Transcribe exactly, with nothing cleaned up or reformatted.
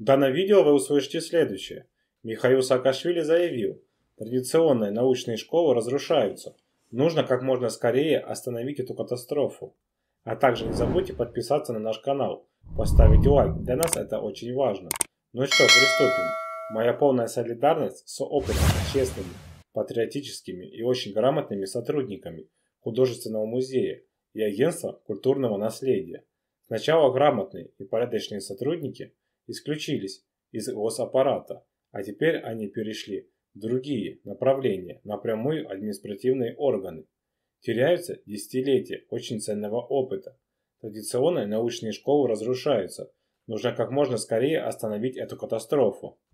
В данном видео вы услышите следующее. Михаил Саакашвили заявил, традиционные научные школы разрушаются. Нужно как можно скорее остановить эту катастрофу. А также не забудьте подписаться на наш канал, поставить лайк, для нас это очень важно. Ну что, приступим. Моя полная солидарность с опытными, честными, патриотическими и очень грамотными сотрудниками художественного музея и агентства культурного наследия. Сначала грамотные и порядочные сотрудники исключились из госаппарата, а теперь они перешли в другие направления, напрямую административные органы. Теряются десятилетия очень ценного опыта. Традиционные научные школы разрушаются. Нужно как можно скорее остановить эту катастрофу.